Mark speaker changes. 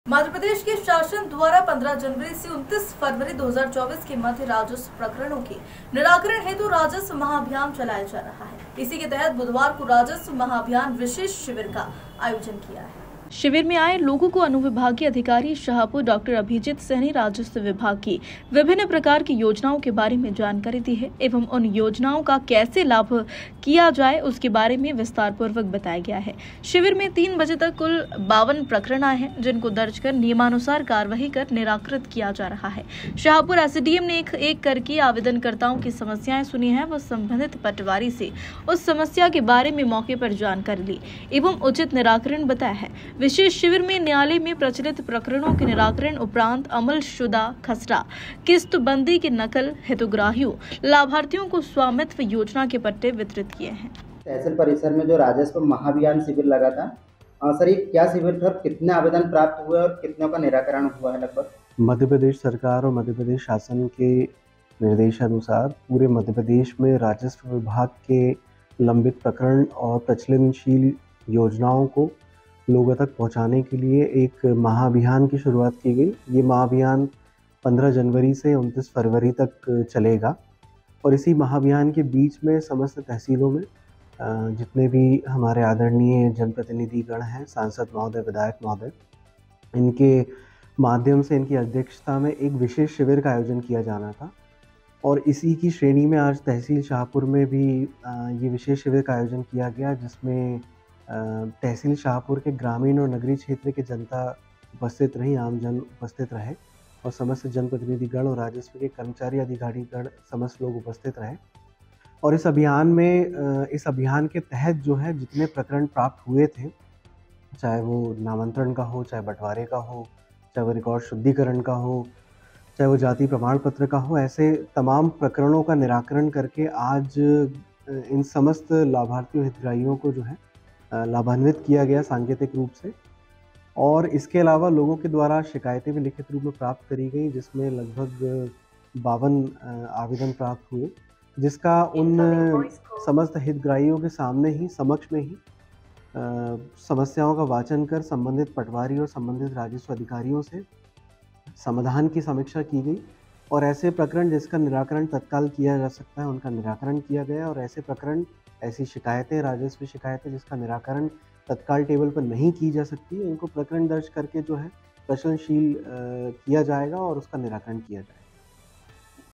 Speaker 1: मध्य प्रदेश के शासन द्वारा 15 जनवरी से 29 फरवरी 2024 के मध्य राजस्व प्रकरणों के निराकरण हेतु राजस्व महाअभियान चलाया जा रहा है। इसी के तहत बुधवार को राजस्व महाअभियान विशेष शिविर का आयोजन किया है। शिविर में आए लोगों को अनुविभागीय अधिकारी शाहपुर डॉक्टर अभिजीत सहनी राजस्व विभाग की विभिन्न प्रकार की योजनाओं के बारे में जानकारी दी है एवं उन योजनाओं का कैसे लाभ किया जाए उसके बारे में विस्तार पूर्वक बताया गया है। शिविर में 3 बजे तक कुल 52 प्रकरण आए हैं, जिनको दर्ज कर नियमानुसार कार्यवाही कर निराकृत किया जा रहा है। शाहपुर एसडीएम ने एक करके आवेदनकर्ताओं की समस्याएं सुनी है व संबंधित पटवारी से उस समस्या के बारे में मौके पर जानकारी ली एवं उचित निराकरण बताया है। विशेष शिविर में न्यायालय में प्रचलित प्रकरणों के निराकरण उपरांत अमलशुदा खसरा किस्तबंदी की नकल हितग्राहियों लाभार्थियों को स्वामित्व योजना के पट्टे वितरित किए हैं।
Speaker 2: तहसील परिसर में जो राजस्व महाअभियान शिविर लगा था, सर ये क्या शिविर था, कितने आवेदन प्राप्त हुए और कितनों का निराकरण हुआ है? लगभग
Speaker 3: मध्य प्रदेश सरकार और मध्य प्रदेश शासन के निर्देशानुसार पूरे मध्य प्रदेश में राजस्व विभाग के लंबित प्रकरण और प्रचलनशील योजनाओं को लोगों तक पहुंचाने के लिए एक महाअभियान की शुरुआत की गई। ये महाअभियान 15 जनवरी से 29 फरवरी तक चलेगा और इसी महाअभियान के बीच में समस्त तहसीलों में जितने भी हमारे आदरणीय जनप्रतिनिधिगण हैं, सांसद महोदय, विधायक महोदय, इनके माध्यम से इनकी अध्यक्षता में एक विशेष शिविर का आयोजन किया जाना था और इसी की श्रेणी में आज तहसील शाहपुर में भी ये विशेष शिविर का आयोजन किया गया, जिसमें तहसील शाहपुर के ग्रामीण और नगरीय क्षेत्र के जनता उपस्थित रही, आम जन उपस्थित रहे और समस्त जनप्रतिनिधिगण और राजस्व के कर्मचारी अधिकारीगण समस्त लोग उपस्थित रहे। और इस अभियान के तहत जो है जितने प्रकरण प्राप्त हुए थे, चाहे वो नामांतरण का हो, चाहे बंटवारे का हो, चाहे वो रिकॉर्ड शुद्धिकरण का हो, चाहे वो जाति प्रमाण पत्र का हो, ऐसे तमाम प्रकरणों का निराकरण करके आज इन समस्त लाभार्थियों हितग्राहियों को जो है लाभान्वित किया गया सांकेतिक रूप से। और इसके अलावा लोगों के द्वारा शिकायतें भी लिखित रूप में प्राप्त करी गई, जिसमें लगभग 52 आवेदन प्राप्त हुए, जिसका उन समस्त हितग्राहियों के सामने ही, समक्ष में ही समस्याओं का वाचन कर संबंधित पटवारी और संबंधित राजस्व अधिकारियों से समाधान की समीक्षा की गई और ऐसे प्रकरण जिसका निराकरण तत्काल किया जा सकता है उनका निराकरण किया गया और ऐसे प्रकरण, ऐसी शिकायतें, राजस्व शिकायतें जिसका निराकरण तत्काल टेबल पर नहीं की जा सकती, इनको प्रकरण दर्ज करके जो है प्रश्नशील किया जाएगा और उसका निराकरण किया जाएगा।